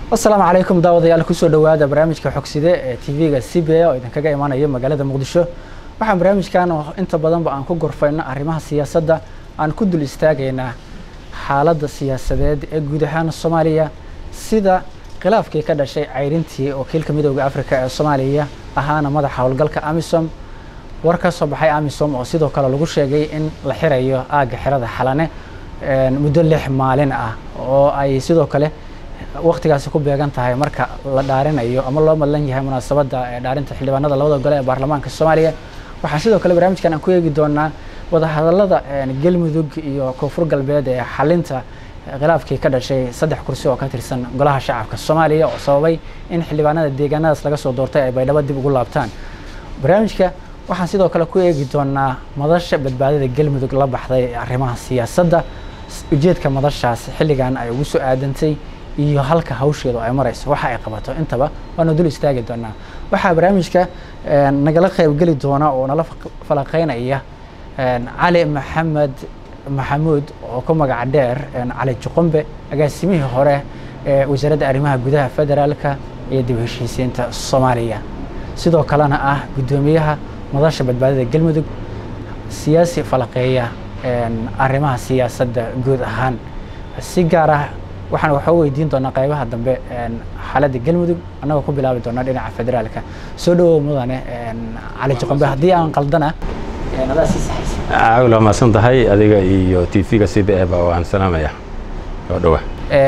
السلام عليكم daawadayaal ku soo dhawaada barnaamijka xogside ee TV-ga CBA oo idin kaga imaanaya magaalada Muqdisho. Waxaan barnaamijkan oo inta badan aan ku gorfayna arrimaha siyaasadda aan ku dul istaagayna xaaladda siyaasadeed ee guud ahaan Soomaaliya sida khilaafkii ka dhashay cayrintii wakiilka midowga Afrika ee Soomaaliya ahaana madaxa howlgalka AMISOM war ka soo baxay AMISOM oo sidoo kale lagu sheegay in la xirayo aaga xirada Xalane muddo 6 maalin ah oo ay sidoo kale waqtigaasi ku beegan tahay marka la dhaarinayo ama loo madlan yahay munaasabada dhaarinta xildhibaanada labada gole ee baarlamaanka Soomaaliya. Waxaan sidoo kale barnaamijkan aan ku eegi doonaa wada hadallada Galmudug iyo Koonfur Galbeed ee xalinta khilaafkii ka dhashay 3 kursi oo ka tirsan golaha shacabka Soomaaliya oo sababay in xildhibaanada deegaanadaas laga soo doortay ay baydhabo dib ugu laabtaan. Barnaamijka waxaan sidoo kale ku eegi doonaa madasha badbaadada Galmudug la baxday arrimaha siyaasadda ujeedka madashaas xilligan ay ugu soo aadantay iyo halka hawsheedu ay marayso waxa ay qabato intaba waana dul istaagi doonaa. Waxa barnaamijka nagala qayb gali doona oo nala falaqeynaya Cali Maxamed Maxamuud oo ku magac dheer Cali Juqumbe agaasimihii hore ee wasaaradda arrimaha gudaha federaalka iyo dib u heshiisiinta Soomaaliya sidoo kalena ah gudoomiyaha madasha badbaadada Galmudug siyaasi falaqeeya arrimaha siyaasadda guud ahaan si gaar ah waxaan waxa weydiin doonaa qaybaha dambe xaaladda Galmudug anagoo ku bilaabi doona dhinaca federaalka soo dhawow mudane Cali Juqumbe haddii aan qaldana nadaas saxaysan aawla ma santahay adiga iyo TV-ga CBA waan salaamaya oo dhawa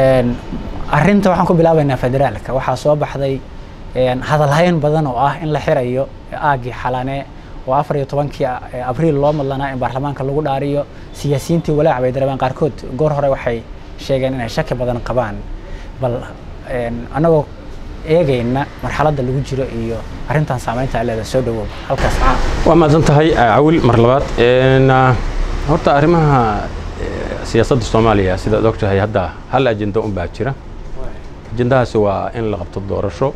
arrinta waxaan ku bilaabaynaa federaalka waxaa soo baxday hadal hayn badan oo ah in la xirayo aagi Xalane oo 14 Abriil loo madlanaa in baarlamaanka lagu dhaariyo siyaasiyiintii walaac bay dareemaan qaarkood goor hore waxay sheegeen inay shaki badan qabaan bal anagoo eegayna marxaladda lagu jiro iyo arrintan saameynta leedahay soo dhawow halkaas waa ma santahay awil mar labaad horta arrimaha siyaasadda Soomaaliya sida doctor hadda hal ajenda baa jira ajendahaas waa in la qabto doorasho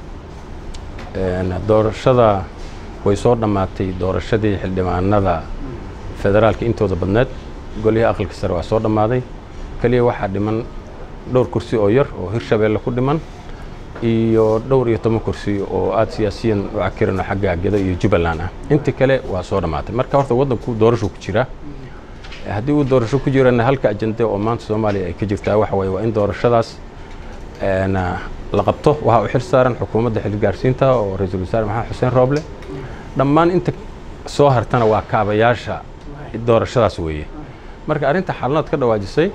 doorashada way soo dhamaatay doorashadii xildhibaanada federaalka intooda badneed goliyaha aqalka sare waa soo dhamaaday kaliya waxa dhiman dhowr kursi oo yar oo Hirshabeelle ku dhiman iyo dhowr iyo 10 kursi oo aad siyaasiyan u akirano xagga Gedo iyo Jubbaland ah inta kale waa soo dhamaatay marka horta wadanku doorasho ku jira haddii uu doorasho ku jirana halka ajenda oo maanta Soomaaliya ay ka jirtaa waxa way waa in doorashadaas la qabto waxa uu xil saaran xukuumadda xilgaarsiinta oo ra'iisul wasaare Maxamed Xuseen Rooble dhammaan inta soo hartana waa kaabayaasha doorashadaas weeye marka arrinta xalnad ka dhawaajisay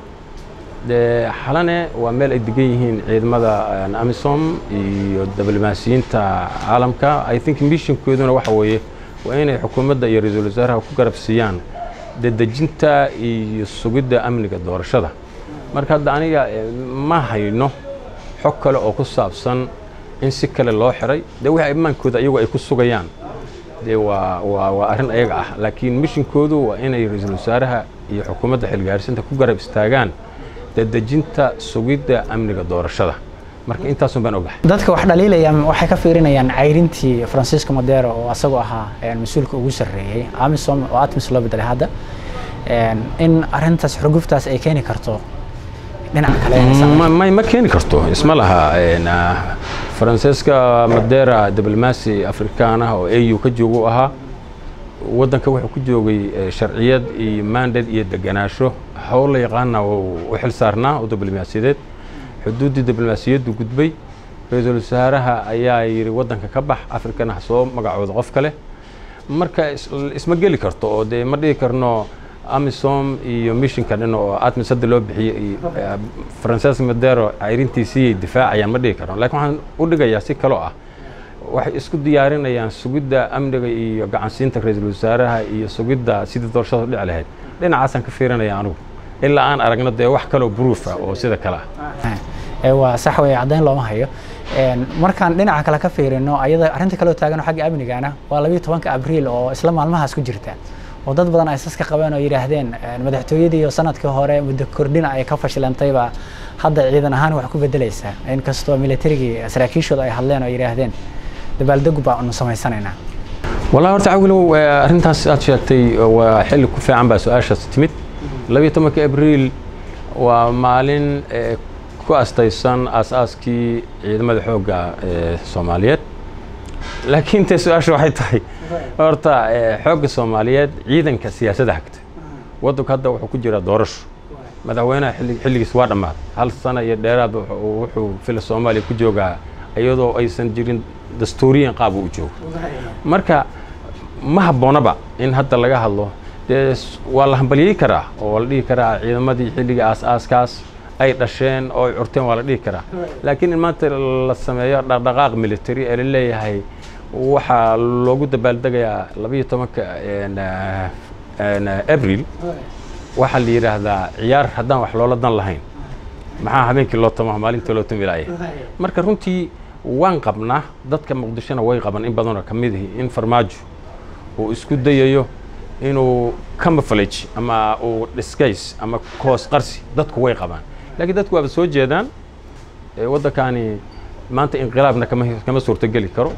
Xalane waa meel ay degan yihiin ciidamada AMISOM iyo diblomaasiyiinta caalamka I think mission-kooduna waxa weeye waa inay xukuumadda iyo ra'iisul wasaaraha ku garabsiiyaan dejinta iyo sugidda amniga doorashada marka hadda aniga ma hayno xog kale oo ku saabsan in si kale loo xiray wixii amaankooda iyagu ay ku sugayaan waa arrin ayaga ah laakiin mission-koodu waa inay ra'iisul wasaaraha iyo xukuumadda xilgaarsiinta ku garab istaagaan dejinta sugidda amniga doorashada marka intaas baan ogahay dadka wax dhaliilaya waxay ka fiirinayaan cayrintii Francisco Madero oo asagoo ahaa mas'uulka ugu sareeyay AMISOM oo ATMIS loo bedelay hadda in arrintaas xurguftaas ay keeni karto dhinaca kale ma keeni karto isma laha Francisco Madero diblomaasi Afrikaan ah oo AU ka joogo ahaa wadanka wuxuu ku joogay sharciyad iyo mandate iyo deganaasho hawl la yaqaan oo xil saarnaa oo diblomaasiyadeed xuduudii diblomaasiyaddu gudbay ra'iisul wasaaraha ayaa yiri wadanka ka bax Afrikana soo magacooda qof kale marka isma geli karto oo ma dhigi karno AMISOM iyo mission-kan oo ATMIS hadda loo bixiyay Francisco Madero cayrintiisii difaacayaan ma dhigi karno laakiin waxaan u dhigayaa si kale ah waxay isku diyaarinayaan sugidda amniga iyo gacansiinta ra'iisul wasaaraha iyo sugidda sidii doorashada dhici lahayd dhinacaasan ka fiirinaya anigu ilaa aan aragno wax kale oo proof ah oo sida kale ah waa sax way cadeyn looma hayo markaan dhinaca kale ka fiirino ayada arrinta kale oo taagan xagga amnigaana waa 12 Abriil oo isla maalmahaas ku jirta oo dad badan ay saska qabeen oo yiraahdeen madaxtooyadii iyo sanadkii hore muddo kordhina ay ka fashilantay ba hadda ciidan ahaan wax ku bedelaysa in kastoo militariga saraakiishooda ay hadleen oo yiraahdeen dabaaldegu baa anu samaysanayna والله horta awilo arrintaas aad sheegtay waa xilli ku fiican baa su'aashaas timid 12 Abriil waa maalin ku astaysan aasaaskii ciidamada xoogga Soomaaliyeed laakiin ta su'aashu waxay tahay horta xoogga Soomaaliyeed ciidanka siyaasadda hagta waddanka hadda wuxuu ku jira doorasho madaxweynaha xilligiis waa dhamaaday hal sano iyo dheeraad wuxuu fil Soomaaliya ku joogaa iyadoo aysan jirin dastuuriyan qaab uu joogo marka ma habboonaba in hadda laga hadlo waa la hambaliyay karaa oo la dhihi karaa ciidamadii xilliga aasaaskaas ay dhasheen oo ay curteen waa la dhihi karaa laakiin in maanta la sameeyo dhaqdhaqaaq military ee la leeyahay waxaa loogu dabaaldegayaa 12 Abriil waxaa la yiraahdaa ciyaar haddaan wax loola dan lahayn maxaa habeenkii loo tamo maalintii loo tamo ilaahay marka runtii waan qabnaa dadka Muqdishona way qaban in badan oo kamid ah in farmaajo uu isku dayayo inuu camouflage ama uu disguise ama koos qarsi dadku way qabaan laakiin dadku waa soo jeedaan waddankani maanta inqilaabna kama suurtageli karo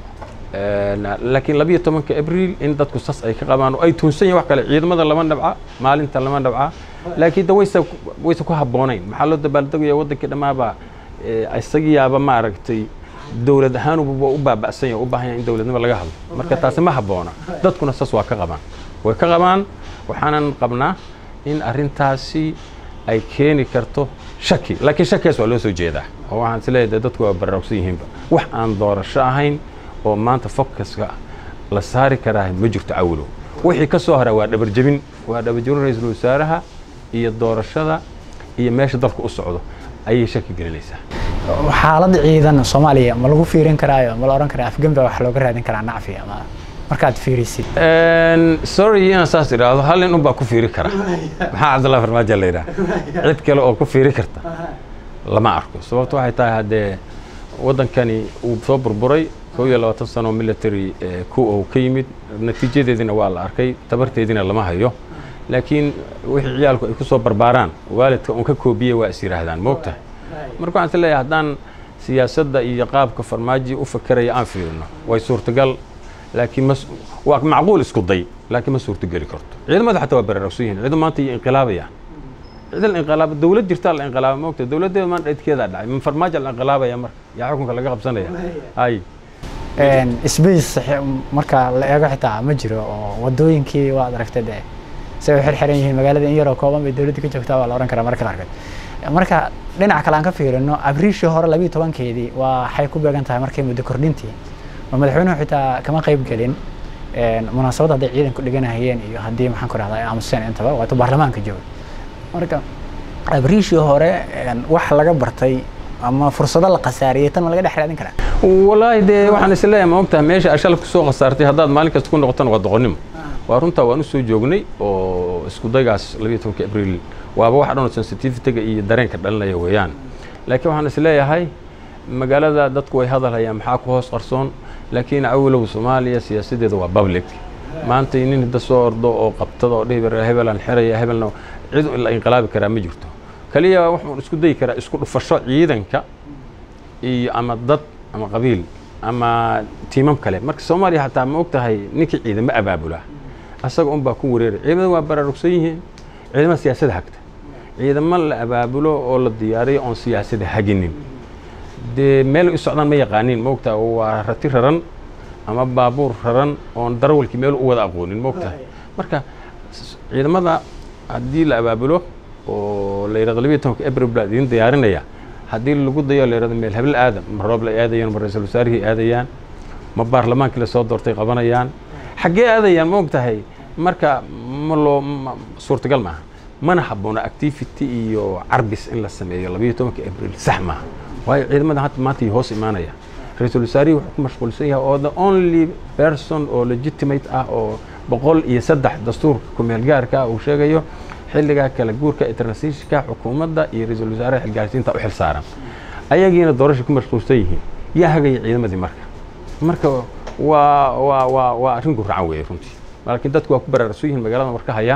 laakiin 12 Abriil in dadku sas ay ka qabaan oo ay tuunsan yihiin wax kale ciidamada lama dhabca maalinta lama dhabca laakiin waysa ku habboonayn maxaa loo dabaaldegayaa waddankii dhamaaba isagiyaaba ma aragtay dawlad ahaan u baaba'san yahay u baahan in dawladnimo laga hadlo marka taasi ma habboona dadkuna sas waa ka qabaan way ka qabaan waxaanan qabnaa in arrintaasi ay keeni karto shaki laakiin shakigaas waa loo soo jeedaa oo waxaan isleeyahay dadku waa baraarugsan yihiinba wax aan doorasho ahayn oo maanta focuska la saari karaa ma jirto awlo wixii ka soo haray waa dhabarjabin ra'iisul wasaaraha iyo doorashada iyo meesha dalku u socdo ayay shaki gelinaysaa xaaladda ciidan Soomaaliya ma lagu fiirin karaayo ma la oran karaa afgambi wax looga raadin karaa nacfi ama markaad fiirisid sorry ina saas iraado hal in baa ku fiiri kara maxaa Cabdullaahi Farmaajo la yiraahdo cid kale oo ku fiiri karta lama arko sababtoo waxay tahay hadee waddankani uu soo burburay 20 sano military ku oo ka yimid natiijadeedina waa la arkay tabarteedina lama hayo laakiin wixii ciyaalku ay ku soo barbaaraan waalidka uu ka koobiyay waa is yiraahdaan moogtahay marka waxaan leeyahay haddaan siyaasadda iyo qaabka farmaajo u fakaraya aan fiirino way suurtagal laakiin waa macquul isku day laakiin ma suurtageli karto ciidamada xataa waa baraarugsan yihiin ciidamada maanta iyo inqilaabaya ciidan inqilaab dawlad jirta la inqilaab moogtahay dawladdeeda maanta dhidkeeda dhacay min farmaajo la inqilaabaya marka yaa xukunka laga qabsanaya ay space marka la eego xitaa ma jiro oo wadooyinkii waad aragtay say u xirxiran yihiin magaalada in yaroo kooban bay dawladda ka joogtaa waa la oran karaa marka la arkay marka dhinaca kale aan ka fiirino abriishii hore 12keedii waxay ku beegan tahay markay muddo kordhintii madaxweynuhu xitaa kama qayb gelin munaasabadda hadday ciidanku dhiganayeen iyo haddii maxaan ku rahdaa aamuseen intaba waa baarlamaanka jooga marka abriishii hore wax laga bartay ama fursado la qasaariyay tan laga dhex raadin karaa wallaahi de waxaan is leeyahay ma ogtahay meesha ashal ku soo qasaartay haddaad maalin kasta ku noqotan waa doqonnimo waa runta waan u soo joognay oo isku daygaas 12 Abriil waaba wax dhan sensitivity-ga iyo dareenka dhalinaya weeyaan laakiin waxaan is leeyahay magaalada dadku way hadalhayaan maxaa ku hoos qarsoon laakiin awlow Soomaaliya siyaasadeeda waa public maanta in inta soo ordo oo qabtada oo dhibar hebelan xiraya hebelna cid la inqilaabi karaa ma jirto kaliya waxaan isku day karaa isku dhufasho ciidanka iyo ama dad ama qabiil ama tiimam kale marka Soomaaliya hataa ma ogtahay ninkii ciidamo abaabula asaga baa ku wareeray ciidamada waa baraarugsan yihiin ciidamada siyaasadda hagta ciidamo la abaabulo oo la diyaariyo on siyaasadda haginin de meel u socdaan ma yaqaanin ma ogtahay waa rati raran ama baabuur raran oo darawalkii meel u wada aqoonin ma ogtahay marka ciidamada haddii la abaabulo oo la yiraahdo 12 Abriil baa idin diyaarinaya haddii lagu dayo la yiraahdo meel habl aadam ma roob la aadayaan ma ra'iisul wasaarihii aadayaan ma baarlamaanka la soo doortay qabanayaan xagee aadayaan ma ogtahay marka ma loo suurtagal maaha mana habboona activity iyo carbis in la sameeyo 12 Abriil sax maaha waayo ciidamada hadda maanta hoos imaanaya ra'iisul wasaarihi wuxuu ku mashquulsan yahay oo the only person oo legitimate ah oo 103 dastuurka ku meel gaarka uu sheegayo xilliga kala guurka transitionka xukuumadda iyo ra'iisul wasaaraha xilgaarsiinta u xil saaran ayagiina doorasho ku mashquulsan yihiin yaa hagay ciidamadii marka waa arrin gurracan weeye runtii laakiin dadku waa ku baraarugsan yihiin magaalada marka haya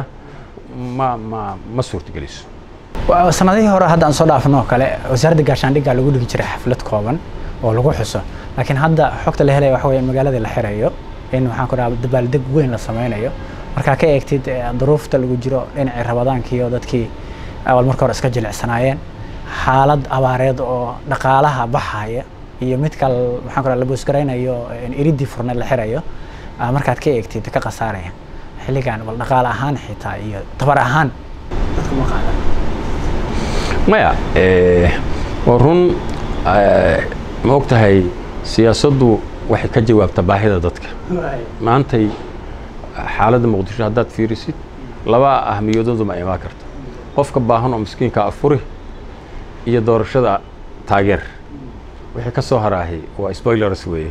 ma suurtageliso sanadihii hore hadda aan soo dhaafno kale wasaaradda gaashaandhigga lagu dhigi jiray xaflad kooban oo lagu xuso laakiin hadda xogta la helay waxa weeye magaalada la xirayo in waxaan ku dhahaa dabaaldeg weyn la sameynayo marka ka eegtid duruufta lagu jiro dhinacii rabadaankii oo dadkii awal marka hore iska jilicsanaayeen xaalad abaareed oo dhaqaalaha baxaya iyo mid kale maxaan ku la boosgaraynayo iridii furna la xirayo markaad ka eegtid ka qasaaraya xilligan wal dhaqaale ahaan xitaa iyo tabar ahaan dadku ma qaadaan maya run ma ogtahay siyaasaddu waxay ka jawaabtaa baahida dadka maantay xaaladda muqdisho haddaad fiirisid laba ahmiyadoodu ma imaan karta qofka baahan oo miskiinka afuri iyo doorashada taageer wixii ka soo haraahay waa spoilers weeye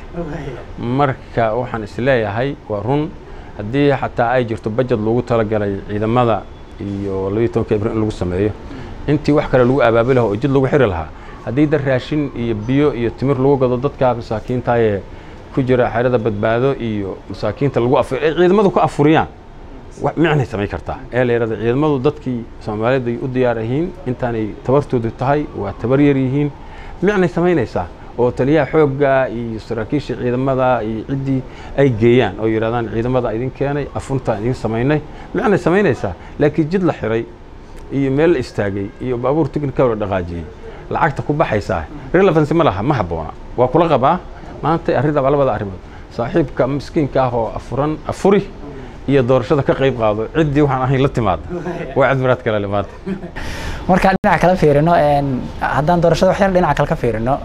marka waxaan isleeyahay waa run haddii xataa ay jirto budget loogu talagalay ciidamada iyo 12 Abriil in lagu sameeyo intii wax kale lagu abaabuli lahaa oo jid lagu xiri lahaa haddii dar raashin iyo biyo iyo timir lagu gado dadka masaakiinta ee ku jira xerada badbaado iyo masaakiinta lagu ciidamadu ku afuriyaan wax micnay samay kartaa ee leerada ciidamadu dadkii Soomaaliyeed ay u diyaar yihiin intaanay tabartoodu tahay waa tabar yar yihiin micnay samaynaysaa oo taliyaha xoogga iyo saraakiisha ciidamada iyo cidii ay geeyaan oo yiraahdaan ciidamada idin keenay afunta idin samaynay micnay samaynaysaa laakiin jid la xiray iyo meel istaagay iyo baabuur technical oo dhaqaajiyay lacagta ku baxaysaa relevance ma laha ma haboona waa kula qabaa maanta arrinta labada arrimood saaxiibka miskiinka ah oo afuri iyo doorashada ka qayb qaado cidii waxaan ahayn la timaad waa cid maraad kale limaad marka dhinaca kala fiirino haddaan doorashada wax yar dhinaca kale ka fiirino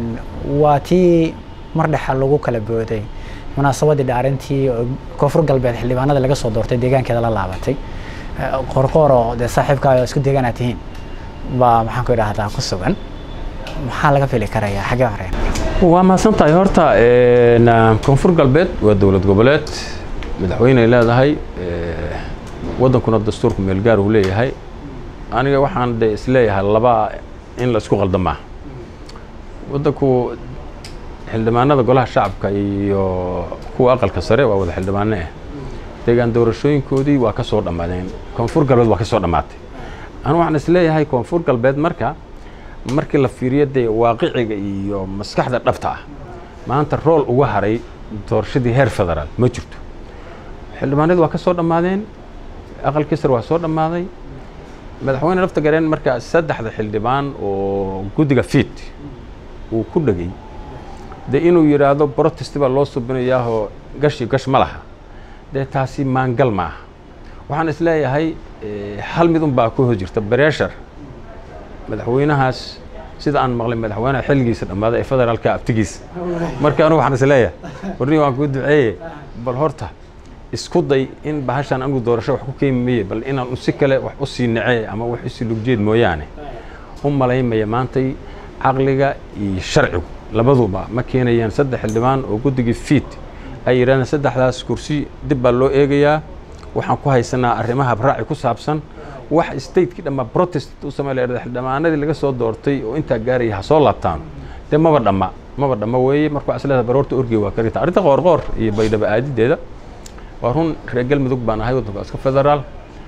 waa tii mar dhexa lagu kala booday munaasabadii dhaarintii koonfur galbeed xildhibaanada laga soo doortay deegaankeeda la laabatay qorqoor oo de saaxiibkaaga isku deegaanaad tihiin baa maxaan ku idhaahdaa ku sugan maxaa laga fili karayaa xagee horeen waa maasantahay horta koonfur galbeed waa dowlad goboleed madaxweyne ay leedahay wadankuna dastuurku meel gaar uu leeyahay aniga waxaan de isleeyahay laba in la isku qaldamaa wadanku xildhibaanada golaha shacabka iyo kuwa aqalka sare waa wada xildhibaane ah deegaan doorashooyinkoodii waa ka soo dhamaadeen koonfur galbeed waa ka soo dhamaatay aniga waxaan isleeyahay koonfur galbeed markii la fiiriyo dee waaqiciga iyo maskaxda dhabta ah maanta rool uga haray doorashadii heer federaal ma jirto xildhibaanadu waa ka soo dhamaadeen aqalkii sare waa soo dhamaaday madaxweyne lafta gareen marka saddexda xildhibaan oo guddiga fiid uu ku dhagay de inuu yiraahdo protest baa loo subinayaa oo gash ma laha de taasi maangal ma aha waxaan isleeyahay hal mid un baa ku jirta pressure madaxweynahaas sida aan maqlay madaxweynaha xilligiisa dhamaaday ee federaalka abtigiisa marka anigu waxaan isleeyahay warni waan ku duceeyay bal horta isku day in bahashan anigu doorasho wax ku keenmiyay bal inaan si kale wax u sii nacay ama wax u sii lugjeed mooyaane malaymaya maantay aqliga iyo sharcigu labaduba ma keenayaan saddex xildhibaan oo guddiga fiid ay yiraahdaan saddexdaas kursi dib baa loo eegayaa waxaan ku haysanaa arrimaha raaci ku saabsan wax state-ki dhama protest u sameeyay xildhibaanadii laga soo doortay oo inta gaaray ha soo laabtaan de maba dhama weeye markuu aslada baroorta orgey waa karita arrinta qoorqoor iyo baydhaba aadideeda waa run reer galmudug baan ahay wadanka iska federaal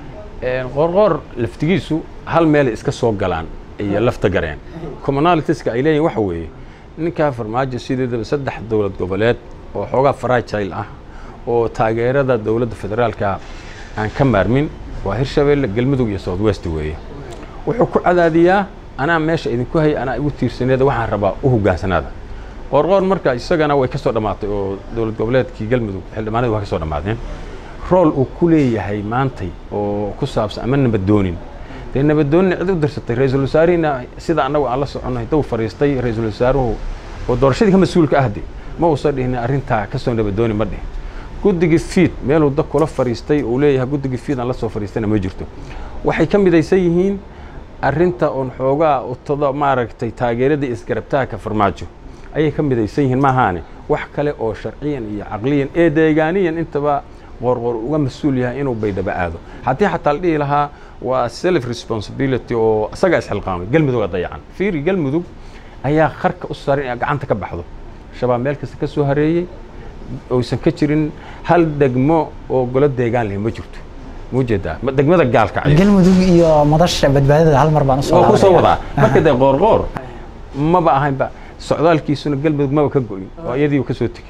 qoorqoor laftigiisu hal meel iska soo galaan iyo lafta gareen communalitiska ay leeyihiin waxa weeye ninka farmaajo sideedaba saddex dowlad goboleed oo xoogaa fragile ah oo taageerada dowladda federaalka aan ka maarmin waa Hirshabeelle galmudug iyo South West weeye wuxuu ku cadaadiyaa anaa meesha idinku hay anaa igu tiirsaneeda waxaan rabaa u hogaansanaada qorqoor marka isagana way ka soo dhamaatay oo dowlad goboleedkii galmudug xildhibaanadu waa ka soo dhamaadeen rool uu ku leeyahay maantay oo ku saabsan ama nabadoonin de nabadoonin cid u dirsatay ra'iisul wasaarina sida anagu aan la soconay dad fariistay ra'iisul wasaaruhu oo doorashadii ka mas'uulka ahdi ma uu soo dhihin arrinta ka soo nabadoonin ma dhihin guddiga fiid meel uu dad kula fariistay oo leeyahay guddiga fiid aan la soo fariistana ma jirto waxay ka midaysan yihiin arrinta on xoogaa u tada maaragtay taageerada isgarabtaaka farmaajo ayay ka midaysan yihiin maahaane wax kale oo sharciyan iyo caqliyan ee deegaaniyan intaba qorqor uga mas'uul yahay inuu baydhaba aado xataa la dhihi lahaa waa self responsibility oo asaga isxilqaamay galmudug dayacan fiiri galmudug ayaa qarka u saaran in gacanta ka baxdo shabaab meel kasta ka soo hareeyay oo san ka jirin hal degmo oo golo deegaan leh ma jirto mujeeda degmada gaalka ay galmudug iyo madasha badbaadada hal mar baan soo wadaa marka de qorqor ma ba ahaynba socdaalkiisuna galmudug ma ka go'in oo iyadii ka soo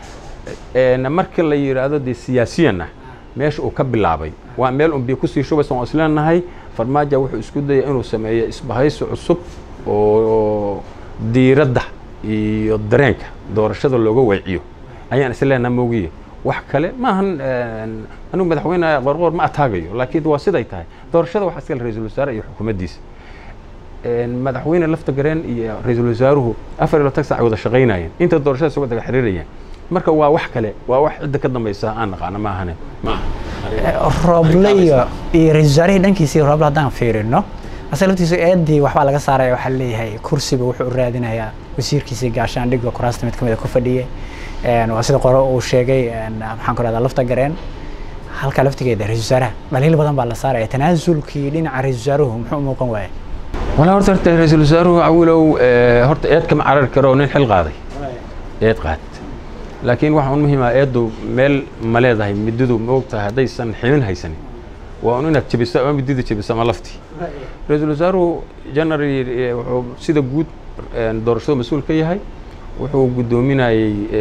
tagay marka la yiraahdo de siyaasiyana meesha uu ka bilaabay waa meel biyo ku sii shubaysan oo isleenahay farmaajo wuxuu isku dayay inuu sameeyo isbahaysi cusub oo diiradda iyo dareenka doorashada looga weeciyo ayaan isleenahay moogiye wax kale maahan anigu madaxweyne qorqor ma ataagayo laakiin waa siday tahay doorashada waxa iska ra'iisul wasaare iyo xukuumaddiisa madaxweyne lafta gareen iyo ra'iisul wasaaruhu 24 saac wada shaqeynayeen inta doorashada soo wada xiriirayeen marka waa wax kale waa wax cid ka dambaysa aan naqaan ma ahane Roble iyo ra'iisul wasaaraha dhankiisa Roble hadaan fiirino asaltiisa eedii waxba laga saaray waxa leeyahay kursiga wuxuu raadinayaa wasiirkiisa gaashaandhigga kuraasta mid kamid ah ku fadhiyay waa sida qoro uu sheegay maxaan ku raadaa lafta gareen halka laftigeeda ra'iisul wasaaraha dhaliil badan baa la saaray tanaasulkii dhinaca ra'iisul wasaaruhu muxuu muuqan waayay wala horta ra'iisul wasaaruhu awlow horta eed kama carar karo nin xil qaaday eed qaad laakiin waxa uu muhiim ah eedu meel ma leedahay midadu ma ogtahay hadaysan xilin haysanin waa inaad jabiso ama midida jabiso ma lafti ra'iisul wasaaruhu janary wuxuu sida guud doorashada mas'uul ka yahay wuxuu gudoominayay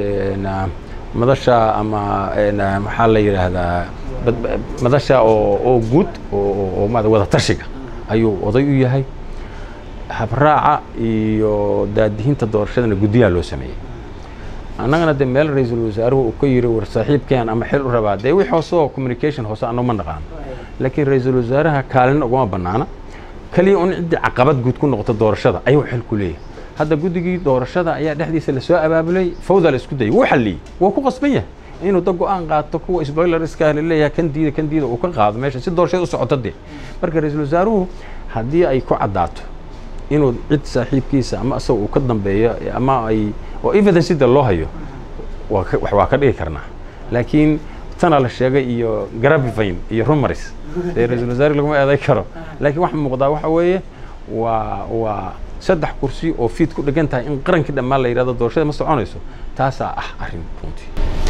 madasha ama maxaa la yiraahdaa madasha oo guud oo wada tashiga ayuu oday u yahay habraaca iyo daadihinta doorashadana gudiyaa loo sameeyay annagana de meel ra'iisul wasaaruhu uu ka yiri war saaxiibkeen ama xil u rabaa de wixii hoosoo communication hoose aan ma naqaan laakiin ra'iisul wasaaraha kaalin uga banaana kaliya un cid caqabad guud ku noqoto doorashada ayuu xil ku leeyahay hadda gudigii doorashada ayaa dhexdiisa la soo abaabulay fawda la isku day wuu xaliyay wuu ku qasban yahay inuu dad go'aan qaato kuwa spoileriska leeyahay kan diida uu ka qaado meesha si doorashada u socoto de marka ra'iisul wasaaruhu haddii ay ku cadaato inuu cid saaxiibkiisa ama asaga uu ka dambeeyo ama ay oo evidence loo hayo waa ka dhigi karnaa laakiin tana la sheegay iyo grapevine iyo rumors ra'iisul wasaaruhu laguma eeday karo laakiin waxa muuqda waxa weeye waa saddex kursi oo fiid ku dhagan tahay in qaranka dhammaan la yiraahdo doorashada ma soconayso taasa ah arrin runtii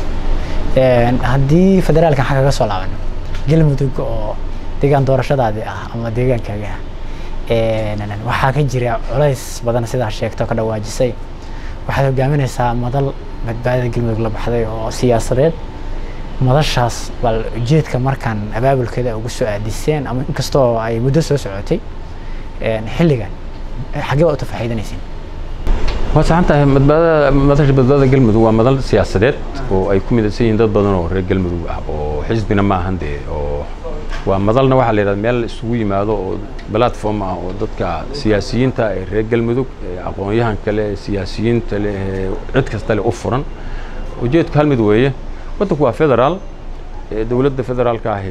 haddii federaalka xagga ka soo laaban galmudug oo deegaan doorashadaadii ah ama deegaankaaga waxaa ka jira culays badan sidaa sheegto ka dhawaajisay waxaad hogaaminaysaa madal badbaadada galmudug la baxday oo siyaasadeed madashaas bal ujeedka markaan abaabulkeeda ugu soo aadiseen ama inkastoo ay muddo soo socotay xilligan xagee u tafaaxiidanaysiin وساعتها مدرسة بدأت قلمدو ومدل سياسات وأيكون من السين ضد بدن ورجال قلمدو وحزبنا ما هندي ومدلنا واحد اللي مال سوي ما هذا بلاتفورم ضد كسياسيين تا رجال قلمدو أقوياء كله سياسيين تله عد كستله أفرن وجيت كهالمدوية وتقوى فيدرال دولة فيدرال كاهي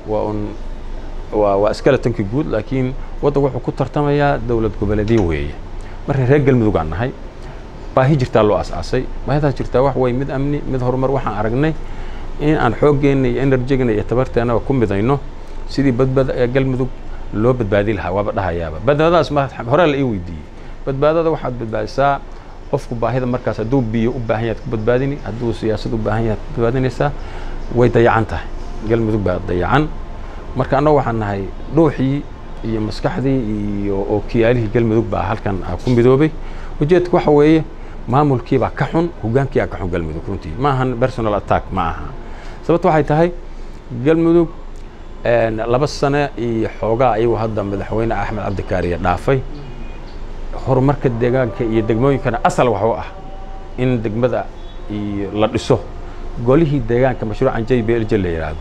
وأسكال تنك جود لكن وتقوى حكومة ترتمية دولة قبلدية وهي مرة رجال قلمدو عنا هاي باهي جرتا لو أساسي ما هذا جرتا واحد مد أمني مد هرمر واحد عرقني إن عن حوجني إنرجيني اعتبرت أنا وكم بدينه سيدي بد قلمدو لو بدبادل هوا بدها يابا بد هذا اسمه هرا الإيوي دي بدبادل هذا واحد بدبادل ساعة قفكوا باهي هذا مركز دوب بي وباهيات بدبادني هدو سياسة وباهيات بدبادني سا ويضيعنته قلمدو بضيعن مركز أنا واحد هاي روحي iyo maskaxdii iyo ookiyaalihii galmudug baa halkan ku midoobay ujeedku waxa weeye maamulkii baa ka xun hogaankii ka xun galmudug runtii ma ahan personal attack ma aha sababtu waxay tahay galmudug laba sano iyo xoogaa ayuu hadda madaxweyne Axmed Cabdi Kaariye dhaafay horumarka deegaanka iyo degmooyinkana asal waxa ah in degmada iyo la dhiso golihii deegaanka mashruucan JBL la yiraahdo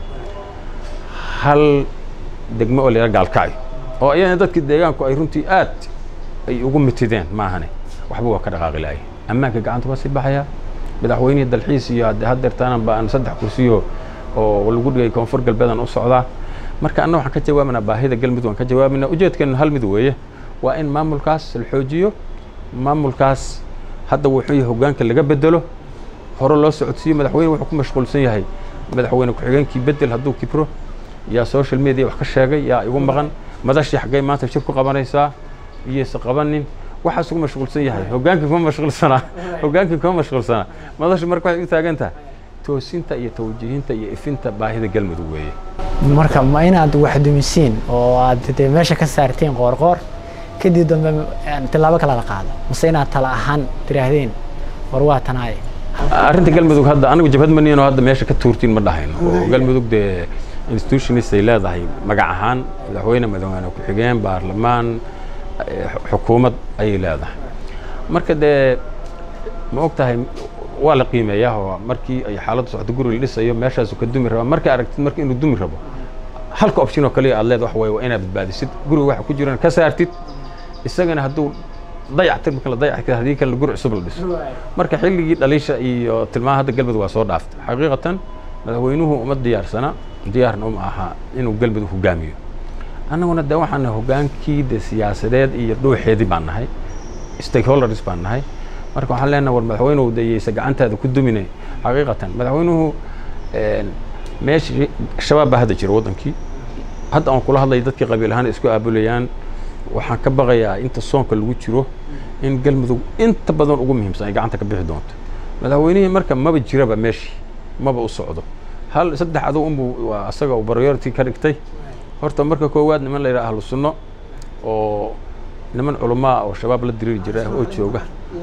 hal degmo oo la gaalkacay oo ayaan dadka deegaanku ay runtii aad ay ugu mitideen ma ahane waxba waa ka dhaqaaqi laay ammaanka gacanta waa si baxaya madaxweynaha dalxiis iyo haddeertaan baan saddex kursiyo oo lagu dhigay koonfur galbeedan u socda marka anna waxaan ka jawaabnaa baahida galmudug waan ka jawaabnaa ujeedkan hal mid weeye waa in maamulkaas la xoojiyo maamulkaas hadda wuxuu yahay hogaanka laga bedelo hore loo socodsiyo madaxweyne wuxuu ku mashquulsan yahay madaxweyne ku-xigeenkii bedel hadduu kibro yaa social media wax ka sheegay yaa igu maqan madaxii xagay maanta shir ku qabanaysaa iyo saqabanin waxa isugu mashquulsan yahay hogaanka kuma mashquulsana madaxii marka waxay u taagantaa toosinta iyo tawjiihinta iyo ifinta baahida galmudug weeye marka ma inaad wax dumisiin oo aad meesha ka saarteen qoorqoor kadib dambe tilaabo kala la qaado mise inaad tala ahaan tiraahdeen war waa tanaay arrinta galmudug hadda anigu jabhad maniino hadda meesha ka tuurtiin ma dhahayno oo galmudug de institutionist ay leedahay magac ahaan madaxweyne ku xigeen baarlamaan xukuumad ayay leedahay marka dee ma og tahay waa la qiimeeyaa oo markii ay xaaladdu socdo guri la dhisayo meeshaasu ka dumi raba marka aragtid marka inuu dumi rabo halka option oo kaliya aad leedahay wax weeye waa inaad badbaadisid guriga waxa ku jiraan ka saartid isagana hadduu dayactir marka la dayactir haddii kale guri cusub la dhiso marka xilligii dhaliisha iyo tilmaamaha hadda galmudug waa soo dhaaftay xaqiiqatan madaxweynuhu uma diyaarna uma aha inuu galmudug hogaamiyo annaguna dee waxaan hogaankii de siyaasadeed iyo dhuuxeedii baan nahay stakeholders baan nahay marka waxaan leenahay war madaxweynuhu dayeysa gacantaada ku duminay xaqiiqatan madaxweynuhu meeshii shabaab baa hadda jira waddankii hadda aan kula hadlay dadkii qabiil ahaan isku aabulayaan waxaan ka baqayaa inta soonka lagu jiro in galmudug inta badan ugu muhiimsan ay gacanta ka bixi doonto madaxweynihii marka maba jiraba meeshii maba u socdo hal saddex adow unbuu waa asaga uu priority ka dhigtay horta marka koowaad niman la yidhaha ahlu sunno oo niman culamaa oo shabaab la diriiri jira oo jooga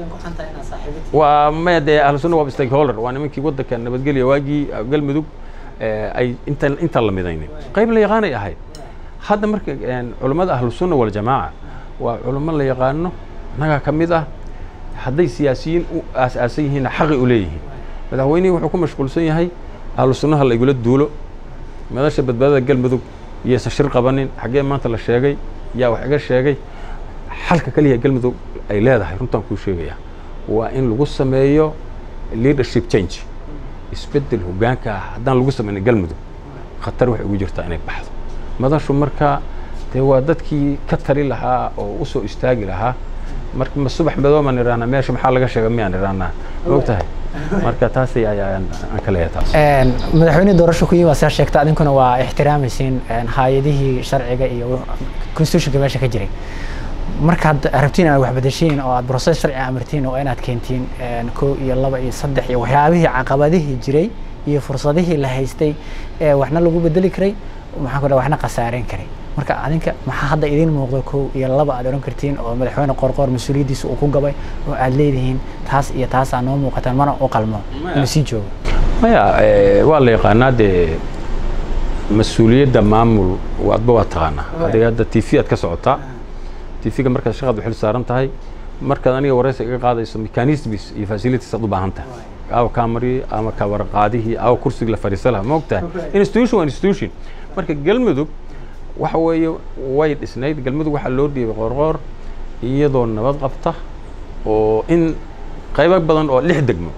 waa maya dee ahlu sunno waa stakeholder waa nimankii waddanka nabadgelya waagii galmudug ay intaan la midaynin qayb la yaqaanay ahayd hadda marka culimmada ahlu sunna waljamaaca waa culimo la yaqaano annagaa ka mid ah hadday siyaasiyiin u aas-aasan yihiinna xaqi u leeyihiin madaxweynihii wuxuu ku mashquulsan yahay ahlu sunnaha la igula duulo madasha badbaadada galmudug iyaysan shir qabanin xaggee maanta la sheegay yaa wax iga sheegay xalka kaliya galmudug ay leedahay runtaan kuu sheegaya waa in lagu sameeyo leadership change isbeddel hoggaanka ah haddaan lagu samaynin galmudug khatar waxay ugu jirtaa inay baxdo madashu marka dee waa dadkii ka tali lahaa oo u soo istaagi lahaa marka ma subax madoomaan idhahnaa meesha maxaa laga sheega miyaan idhahnaa ma og tahay marka taas aan ka leeyahay taas madaxweyne doorasho ku yimid waa saa sheegta adinkuna waa ixtiraamaysiin hay'adihii sharciga iyo constitutionka meesha ka jiray markaad rabtiin inaad wax bedeshiin oo aad process sharci amartiin oo inaad keentiin 1 iyo 2 iyo 3 iyo waxyaabihii caqabadihii jiray iyo fursadihii la haystay ee waxna lagu bedeli karay maxaan ku dhahay waxna qasaareen karay marka adinka maxaa hadda idin muuqdo 1 iyo 2 aad oran kartiin oo madaxweyne qorqor mas'uuliyadiisa uu ku gabay oo aad leedihiin taas iyo taas aan noo muuqataan mana u qalmo inuu sii joogo maya waa la yaqaanaa dee mas'uuliyadda maamul waadba waa taqaanaa adiga hadda TV aad ka socotaa TV-ga markaad shaqada u xil saaran tahay markaad aniga wareysi iga qaadayso mechanisms iyo facilities aad u baahan tahay aw camera ama ka warqaadihii aw kursiga la fariisan lahaa ma ogtahay institution waa institution marka galmudug waxa weeye way dhisnayd galmudug waxaa loo dhiibay qorqor iyadoo nabad qabta oo in qaybo badan oo 6 degmo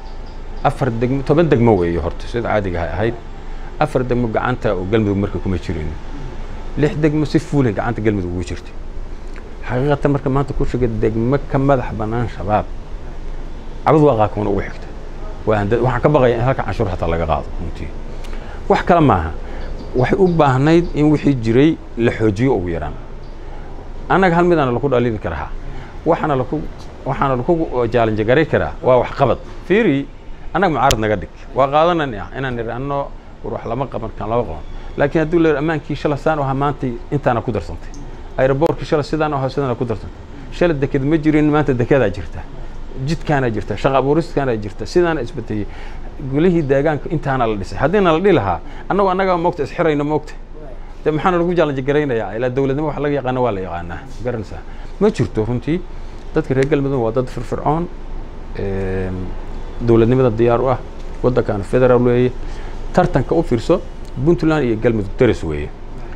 4 degmo 10 degmo weeye horta sida caadiga ahayd 4 degmo gacanta oo galmudug marka kuma jirin 6 degmo si fuul gacanta galmudug ugu jirtay xaqiiqatan marka maanta ku sheegay degmo ka madax banaan shabaab cabad waaqa kuma ugu xigta waxaan ka baqayaa in halka canshuur xataa laga qaado runtii wax kale maaha waxay u baahnayd in wixii jiray la xoojiyo ugu yaraan annaga hal mid aan lagu dhaliili karaa waxaana lagu challenge garay karaa waa wax qabad fiiri annaga mucaarad naga dhig waa qaadanayna inaan niraano war wax lama qaban kan laba qaban laakiin haddii la amaankii shala saan oo maanta intaana ku darsantay aeroboortkii shala sidaan oo sidaan ku darsantay shala deked ma jirin maanta dekedaa jirta jidkaana jirta shaqo abuuristaana jirta sidaana isbeddelay gulihii deegaanka intaana la dhisay haddiina la dhilahaa annaga moogta isxirayna moogta de maxaana lagu challenge garaynayaa ilaa dawladnimo wax laga yaqaano waa la yaqaanaa garanaysaa ma jirto runtii dadka reer galmudug waa dad firfircoon dawladnimada diyaar u ah waddankan federal weeye tartanka u fiirso puntland iyo galmudug daris weeye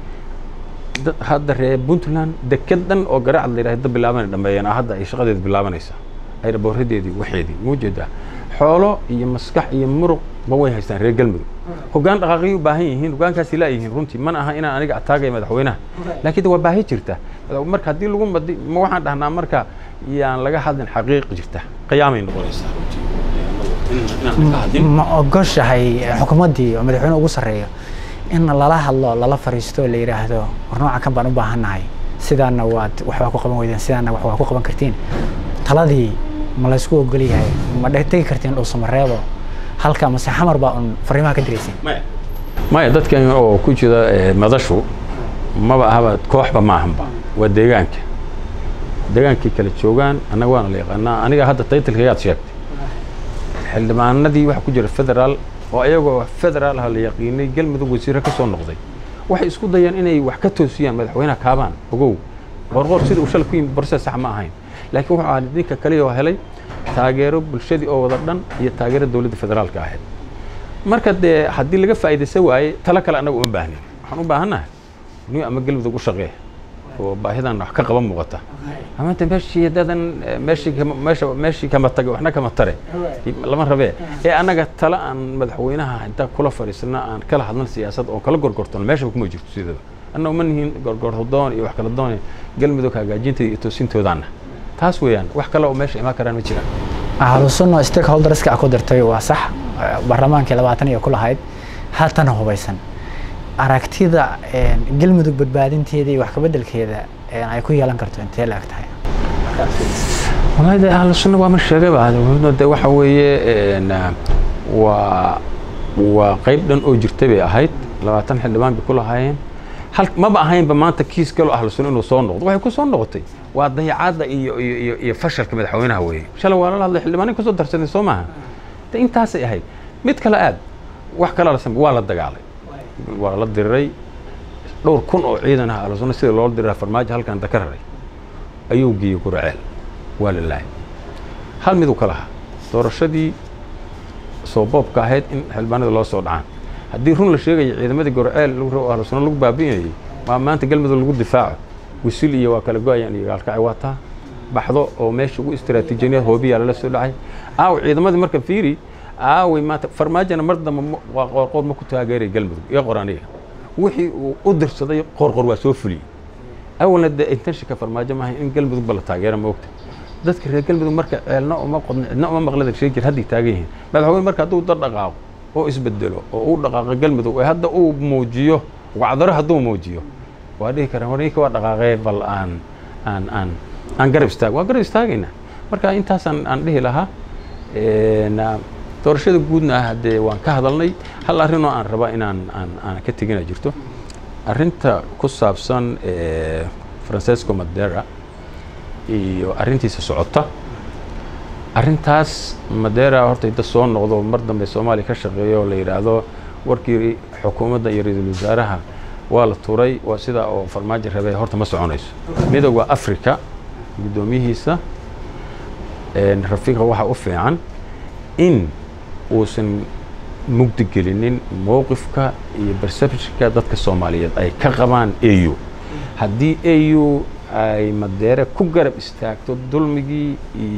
hadda reer puntland dekedan oo garaacad la yidhaahdo bilaabanay dhammeeyeen hadda ay shaqadeeda bilaabanaysaa aeroboorradeedii waxeedii muu jeedaa xoolo iyo maskax iyo muruq ba way haystaan reer galmudug hoggaan dhaqaaqay u baahan yihiin hoggaankaasi la yihiin runtii mana aha inaan aniga ataagay madaxweynaha laakiin waa baahi jirta marka haddii lagu ma waxaan dhahnaa marka yaan laga hadlin xaqiiq jirta qiyaamay noqonaysaa runtii ma ogoshahay xukuumaddii oo madaxweyne ugu sarreeyo in lala hadlo lala fariisto la yiraahdo war nooca kan baan u baahannahay sidaana waad waxba ku qaban weydeen sidaana wax ku qaban kartiin taladii ma la isku ogol yahay ma dhigtay kartiin oo Soomareebo halka ma saxamar baa un fariimaha ka diraysan maya dadkan oo ku jira madashu maba ahaba kooxba ma ahanba waa deegaankii kala joogaan anaga waana la yaqaanaa aniga hadda title-ka yaad sheegtay xildhibaanadii waxa ku jira federal oo ayagoo federal ah la yaqiinay galmudug wasiiro ka soo noqday waxay isku dayaan inay wax ka toosiyaan madaxweynaha kaabaan ogow qorqor sidii uu shalay ku yimid process sax ma ahayn laakiin wuxuu ahaa ninka kaliya oo helay taageero bulshadii oo wada dhan iyo taageero dowladda federaalka ahayd marka dee haddii laga faa'iidaysan waaye talo kale annaga uma baahnin waxaan u baahannahay nin ama galmudug u shaqeeya oo baahidan wax ka qaban muuqata ama inta meeshii dadan meeshii kama taga waxna kama tare lama rabee ee annaga talo aan madaxweynaha inta kula fariisana aan kala hadlan siyaasad oo kala gorgortano meesha kuma jirto sidaba annagu ma nihiin gorgordoon iyo wax kala doon galmudug hagaajinta iyo toosintoodana taas weeyaan wax kale oo meesha ima karaan ma jiraan ahlu sunna stakeholderska ku dirtay waa sax baarlamaankii 20 iyo ku lahayd haatan hubaysan aragtida galmudug badbaadinteeda iyo wax ka bedelkeeda ay ku yeelan karto intee la agtahay walaayda ahlu sunna waa ma sheegay baad waxa weeye waa qayb dhan oo jirtay bay ahayd 20 xildhibaan bay ku lahaayeen hal ma ba ahaynba maanta kiis kale ahlu sunna inuu soo noqdo waxay ku soo noqotay waa dayacaadda iyo fashalka madaxweynaha weeye shalay waa la hadlay xildhibaan ku soo darsaday Soomaaliya intaasay ahayd mid kale aad wax kale la sameeyay waa la dagaalay waa la diray dhowr kun oo ciidan ah ahlu sunna sida loo diray farmaajo halkan Dakaray ayuu geeyay Gurceel waa la laayay hal mid uu kala ahaa doorashadii soo boobka ahayd in xildhibaanada loo soo dhacaan haddii run la sheegay ciidamadii Gurceel lagu ahlu sunna lagu baabi'iyay waa maanta galmudug lagu difaaco wisil iyo waa kala go'ayaan iyo halka wata baxdo oo meesha ugu istiraatiijiyad hoobiya la soo dhacay ciidamadii marka fiiri maanta farmaajana mardama qorqor ma ku taageeray galmudug iyo qoraaniga wixii uu u dirsaday qorqor waa soo fuliyay awalna intentionka farmaajo ma in galmudug bal taageero ma ogta dadka reer galmudug marka ceelna uma qodna cidna uma maqlada sheegir hadii taagan yihiin madaxweyne marka haduu dhaqaaqo oo isbedelo oo uu dhaqaaqo galmudug ee hadda uu muujiyo wacdaro haduu muujiyo waa dhihi karaan wareeyka waa dhaqaaqay bal aan garab istaag waa garab istaagayna marka intaas aan dhihi lahaa doorashada guudna hadee waan ka hadalnay hal arrin oo aan rabaa inaan ka tigina jirto arrinta ku saabsan Francesco Madera iyo arrintiisa socota arrintaas Madera horta inta soo noqdo mar dambe Soomaaliya ka shaqeeyo la yiraahdo warkii xukuumadda iyo ra'iisul wasaaraha waa la tuuray waa sida oo farmaajo rabay horta ma soconayso midowga Afrika gudoomiyihiisa rafiiqa waxa u fiican in uusan mugdi gelinin mowqifka iyo perceptionka dadka Soomaaliyeed ay ka qabaan AU haddii AU ay Madera ku garab istaagto dulmigii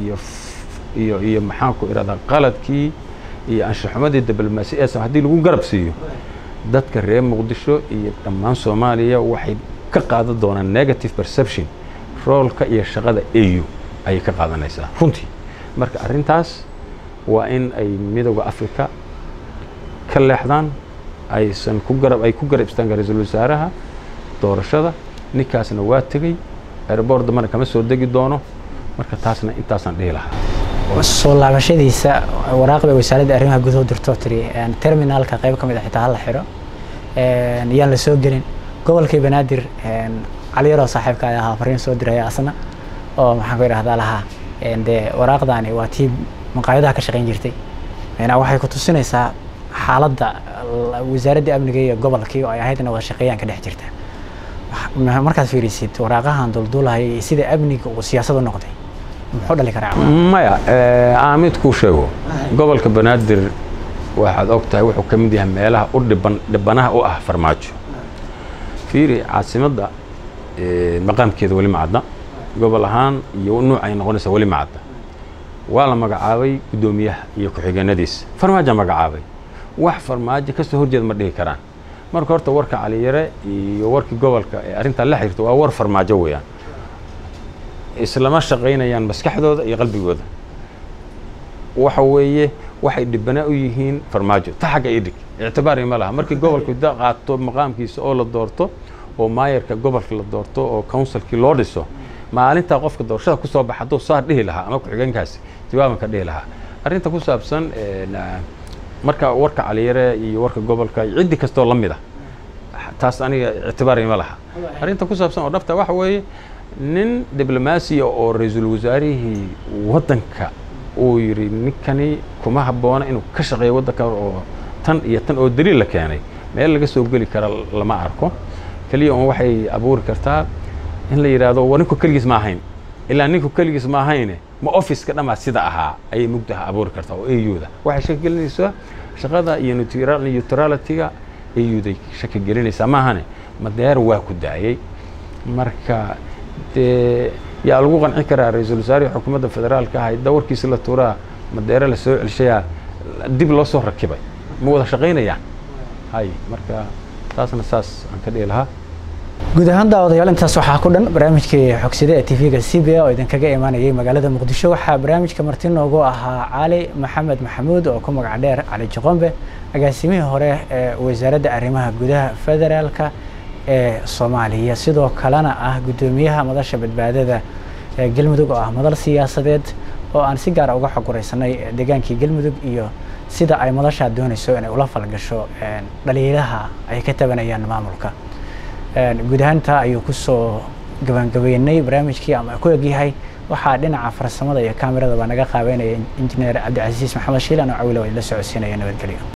iyo maxaan ku iraahdaa qaladkii iyo anshaxumadii diblomaasiyadda haddii lagu garab siiyo dadka reer Muqdisho iyo dhammaan Soomaaliya waxay ka qaadan doonaan negative perception roolka iyo shaqada AU ay ka qaadanaysaa runtii marka arrintaas waa in ay midowga Afrika ka leexdaan aysan ku garab istaan ra'iisul wasaaraha doorashada ninkaasna waa tagay airport damana kama soo degi doono marka taasna intaasan dhihi lahaa soo laabashadiisa waraaqda wasaaradda arrimaha gudaha dirto tiri terminalka qayb kamid ah xitaa hal xiro yaan la soo gelin gobolka Banaadir Cali Yaro saaxiibka ayaa fariin soo diray asna oo maxaan ku yiraahdaa lahaa waraaqdaani waa tii maqaayadaha ka shaqeyn jirtay waxay ku tusinaysaa xaaladda wasaaradda amniga iyo gobolkii oo ay ahayd in wada shaqeeyaan ka dhex jirta markaad fiirisid waraaqahan duldulahay sida amniga uu siyaasad u noqday muxuu dhali karaa maya aamid ku sheego gobolka Banaadir waxaad ogtahay wuxuu ka mid yahay meelaha u dhibanaha u ah farmaajo fiiri caasimadda maqaamkeeda wali ma cadda gobol ahaan iyo nooc ay noqonaysa wali ma cadda waa la magacaabay gudoomiyaha iyo ku-xigeenadiisa farmaajo magacaabay wax farmaajo ka soo horjeed ma dhihi karaan marka horta warka Cali Yare iyo warkii gobolka ee arrinta la xiriirto waa war farmaajo weeyaan islama shaqeynayaan maskaxdooda iyo qalbigooda waxa weeye waxay dhibana u yihiin farmaajo ta xaga idig ictibaari ma laha markii gobolku qaato maqaamkiisa oo la doorto oo maayarka gobolka la doorto oo councilkii loo dhiso maalinta qofka doorashada ku soo baxdo saa dhihi lahaa ama ku-xigeenkaasi jawaaban ka dhihi lahaa arrinta ku saabsan marka warka Cali Yare iyo warka gobolka cidi kasto la mid ah taas aniga ictibaari ma laha arrinta ku saabsan oo dhabta waxa weeye nin diblomaasi oo ra'iisul wasaarihi wadanka uu yiri ninkani kuma haboona inuu ka shaqeeyo wadanka oo tan oo daliil la keenay meel laga soo gali kara lama arko kaliya oo waxay abuuri kartaa in la yiraahdo waninku kaligiis ma ahayn ilaa ninku kaligiis ma ahayne ma office-ka dhama sida ahaa ay mugdaha abuuri kartaa oo AU-da waxay shaki gelinaysaa shaqada iyo neutrality-ga AU-day shaki gelinaysaa ma ahane Madeera waa ku daayay marka yaa lagu qanci karaa ra'iisul wasaaraha xukuumadda federaalka ah dawarkiisa la tuuraa Madeera la soo celshay dib loo soo rakibay ma wada shaqeynayaan hay marka taasna saas aan ka dhilaha guud ahaan daawadayaal intaas waxaa ku dhan barnaamijkii xogsida ee TV-ga CBA oo idin kaga imaanayay magaalada Muqdisho waxaa barnaamijka marti noogu ahaa Cali Maxamed Maxamuud oo ku magac dheer Cali Jaqombe agaasimihii hore ee wasaaradda arrimaha gudaha federaalka ee Soomaaliya sidoo kalena ah gudoomiyaha madasha badbaadada ee Galmudug oo ah madal siyaasadeed oo aan si gaar ah uga xoguraysanay deegaankii Galmudug iyo sida ay madasha doonayso inay ula falgasho dhaliilaha ay ka tabanayaan maamulka guud ahaanta ayuu ku soo gabagabeynay barnaamijkii ama ku egyahay waxaa dhinaca farsamada iyo kaamirada naga qaabeynaya injineer Cabdi Casiis Maxamed Shiilan oo cawilo la socodsiinaya nabadgelyo